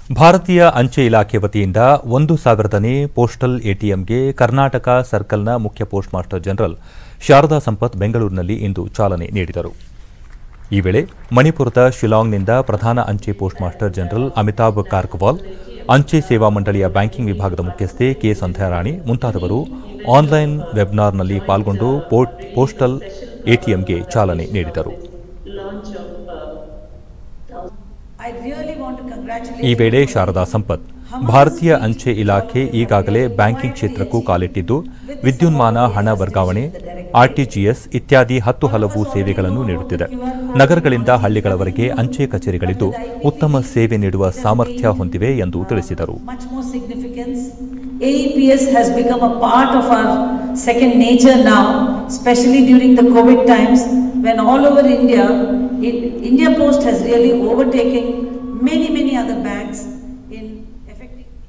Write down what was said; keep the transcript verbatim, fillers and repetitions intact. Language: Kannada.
ಭಾರತೀಯ ಅಂಚೆ ಇಲಾಖೆ ವತಿಯಿಂದ ಒಂದು ಸಾವಿರದನೇ ಪೋಸ್ಟಲ್ ಎಟಿಎಂಗೆ ಕರ್ನಾಟಕ ಸರ್ಕಲ್ನ ಮುಖ್ಯ post master general Sharada Sampath ಬೆಂಗಳೂರಿನಲ್ಲಿ ಇಂದು ಚಾಲನೆ ನೀಡಿದರು. ಈ ವೇಳೆ ಮಣಿಪುರದ ಶಿಲಾಂಗ್ನಿಂದ ಪ್ರಧಾನ ಅಂಚೆ post master general Amitabh Karkwal, ಅಂಚೆ ಸೇವಾ ಮಂಡಳಿಯ ಬ್ಯಾಂಕಿಂಗ್ ವಿಭಾಗದ ಮುಖ್ಯಸ್ಥೆ ಕೆ ಸಂಧ್ಯಾರಾಣಿ ಮುಂತಾದವರು ಆನ್ಲೈನ್ ವೆಬ್ನಾರ್ನಲ್ಲಿ ಪಾಲ್ಗೊಂಡು ಪೋಸ್ಟಲ್ ಎಟಿಎಂಗೆ ಚಾಲನೆ ನೀಡಿದರು. ಈ ವೇಳೆ ಶಾರದಾ ಸಂಪತ್, ಭಾರತೀಯ ಅಂಚೆ ಇಲಾಖೆ ಈಗಾಗಲೇ ಬ್ಯಾಂಕಿಂಗ್ ಕ್ಷೇತ್ರಕ್ಕೂ ಕಾಲಿಟ್ಟಿದ್ದು ವಿದ್ಯುನ್ಮಾನ ಹಣ ವರ್ಗಾವಣೆ, ಆರ್ಟಿಜಿಎಸ್ ಇತ್ಯಾದಿ ಹತ್ತು ಹಲವು ಸೇವೆಗಳನ್ನು ನೀಡುತ್ತಿದೆ. ನಗರಗಳಿಂದ ಹಳ್ಳಿಗಳವರೆಗೆ ಅಂಚೆ ಕಚೇರಿಗಳಿದ್ದು ಉತ್ತಮ ಸೇವೆ ನೀಡುವ ಸಾಮರ್ಥ್ಯ ಹೊಂದಿವೆ ಎಂದು ತಿಳಿಸಿದರು. A E P S has become a part of our second nature now, especially during the COVID times when all over India, India Post has really overtaken many, many other banks in effective